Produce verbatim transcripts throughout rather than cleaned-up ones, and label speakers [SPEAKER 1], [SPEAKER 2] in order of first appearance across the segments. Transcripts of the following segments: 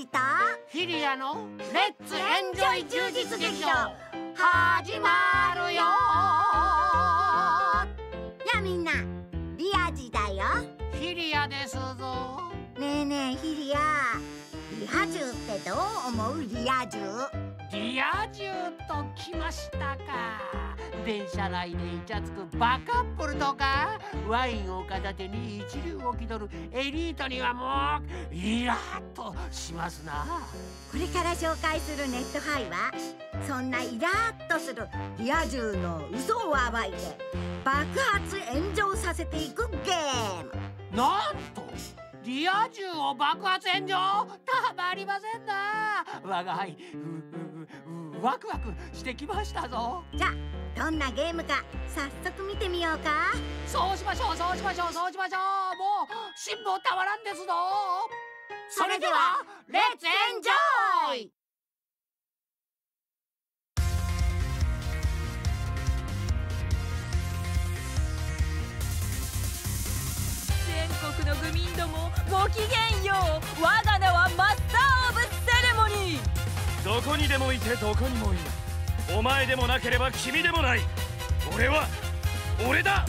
[SPEAKER 1] ジと
[SPEAKER 2] フィリアのレッツエンジョイ充実劇場始まるよ。
[SPEAKER 1] やみんな、リアジだよ。
[SPEAKER 2] フィリアですぞ。
[SPEAKER 1] ねえねえフィリア、リア充ってどう思う？リア充
[SPEAKER 2] リア充ときましたか。電車内でイチャつくバカップルとかワインを片手に一流を気取るエリートにはもうイラッとしますな。
[SPEAKER 1] これから紹介するネットハイはそんなイラッとするリア充の嘘を暴いて爆発炎上させていくゲーム。
[SPEAKER 2] なんとリア充を爆発炎上、たまりませんな。我が輩うううワクワクしてきましたぞ。
[SPEAKER 1] じゃあどんなゲームか早速見てみようか。
[SPEAKER 2] そうしましょうそうしましょうそうしましょう。もう辛抱たまらんですぞ。
[SPEAKER 1] それではレッツエンジョイ。
[SPEAKER 3] 全国の愚民どもごきげんよう。我が名はマスター・オブ・セレモニー。
[SPEAKER 4] どこにでもいてどこにもいる。お前でもなければ君でもない。俺は俺だ。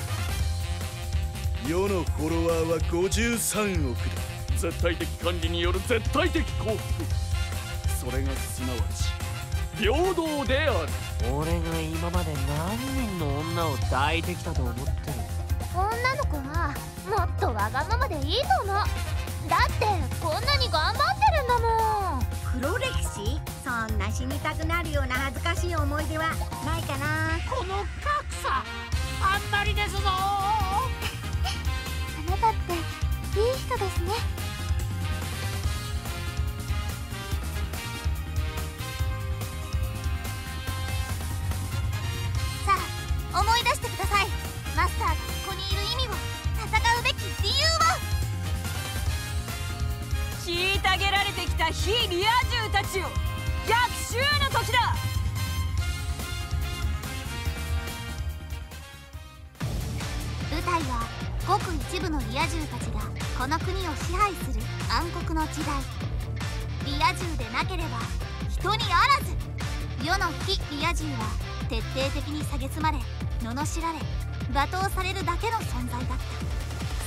[SPEAKER 5] 世のフォロワーはごじゅうさんおくだ。
[SPEAKER 4] 絶対的管理による絶対的幸福、それがすなわち平等である。
[SPEAKER 2] 俺が今まで何人の女を抱いてきたと思ってる。
[SPEAKER 6] 女の子はもっとわがままでいいと思う。だってこんなに頑張ってるんだもん。
[SPEAKER 1] 黒歴史？そんな死にたくなるような恥ずかしい思い出はないかな。
[SPEAKER 2] この格差あんまりですぞ。
[SPEAKER 6] あなたっていい人ですね。さあ思い出してください。マスターがここにいる意味を、戦うべき理由を。
[SPEAKER 3] 虐げられてきた非リア充たちを逆襲の時だ。
[SPEAKER 6] 舞台はごく一部のリア充たちがこの国を支配する暗黒の時代。リア充でなければ人にあらず。世の非リア充は徹底的に蔑まれ罵られ罵倒されるだけの存在だった。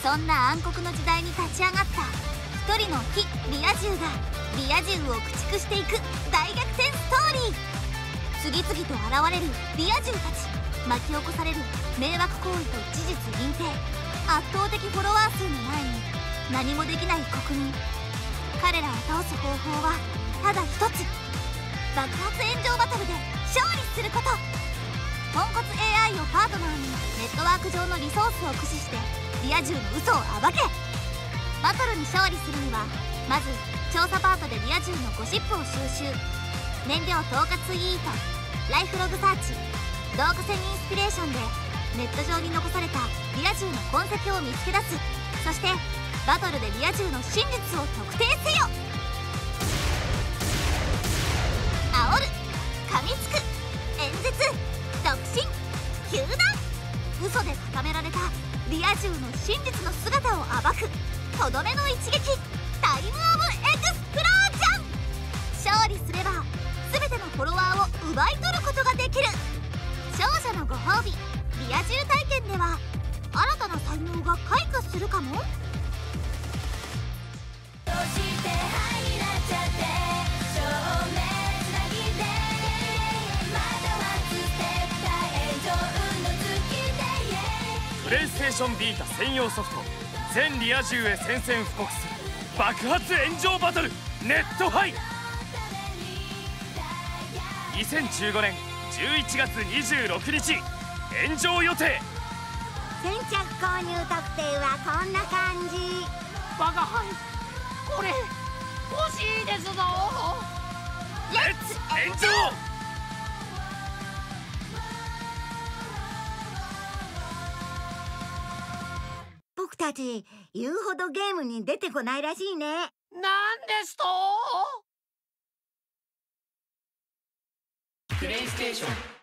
[SPEAKER 6] そんな暗黒の時代に立ち上がった一人の非リア充がリア充を駆逐していく大逆転ストーリー。次々と現れるリア充たち、巻き起こされる迷惑行為と事実隠蔽、圧倒的フォロワー数の前に何もできない国民。彼らを倒す方法はただ一つ、爆発炎上バトルで勝利すること。ポンコツ エーアイ をパートナーにネットワーク上のリソースを駆使してリア充の嘘を暴け。バトルに勝利するにはまず調査パートでリア充のゴシップを収集、燃料統括ツイート、ライフログサーチ、導火線インスピレーションでネット上に残されたリア充の痕跡を見つけ出す。そしてバトルでリア充の真実を特定せよ。煽る、噛みつく、演説、独身、糾弾。嘘で固められたリア充の真実の姿を暴くとどめの一撃、タイムオブエクスプロージョン。勝利すれば全てのフォロワーを奪い取ることができる。勝者のご褒美、リア充体験では新たな才能が開花するかも。
[SPEAKER 4] プレイステーションビータ専用ソフト、全リア充へ宣戦布告する爆発炎上バトルネットハイ。にせんじゅうごねんじゅういちがつにじゅうろくにち炎上予定。
[SPEAKER 1] 先着購入特典はこんな感じ。
[SPEAKER 2] 我が輩これ欲しいですぞ。
[SPEAKER 4] レッツ炎上。
[SPEAKER 1] 僕たち言うほどゲームに出てこないらしいね。
[SPEAKER 2] なんですと。
[SPEAKER 7] プレイステーション